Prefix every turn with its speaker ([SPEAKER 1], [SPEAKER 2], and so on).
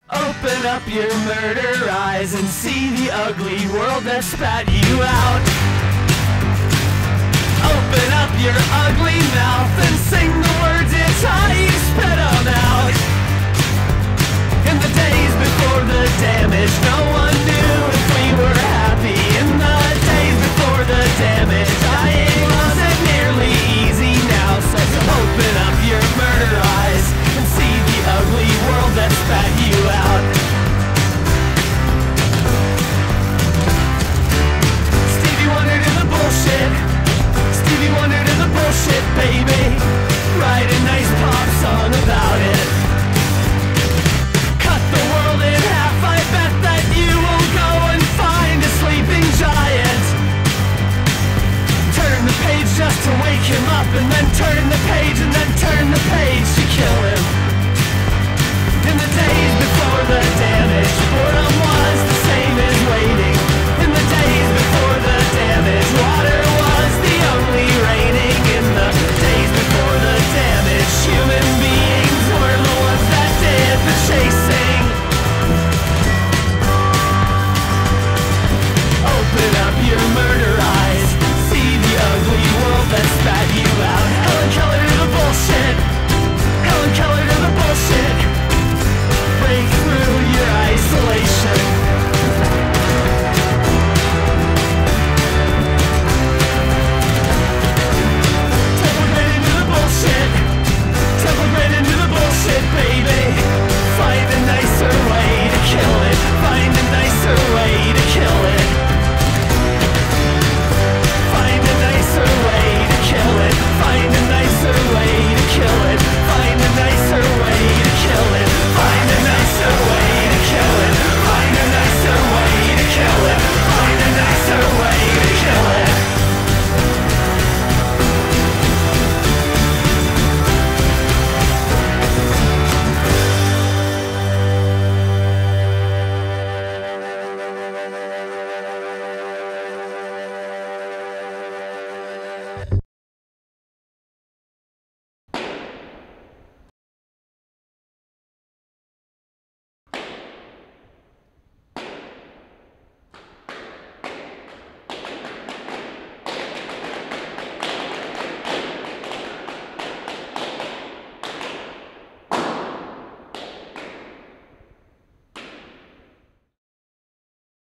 [SPEAKER 1] Open up your murder eyes and see the ugly world that spat you out. Open up your ugly mouth and sing the words it's how you spit them out. In the days before the damage, no one knew if we were happy. In the days before the damage, dying wasn't nearly easy now. So open up your murder eyes and see the ugly world that spat you out. Stevie Wonder to the bullshit. Stevie Wonder to the bullshit, baby. Write a nice pop song about it. Cut the world in half, I bet that you will go and find a sleeping giant. Turn the page just to wake him up, and then turn the page, and then turn the page to kill him. In the days before the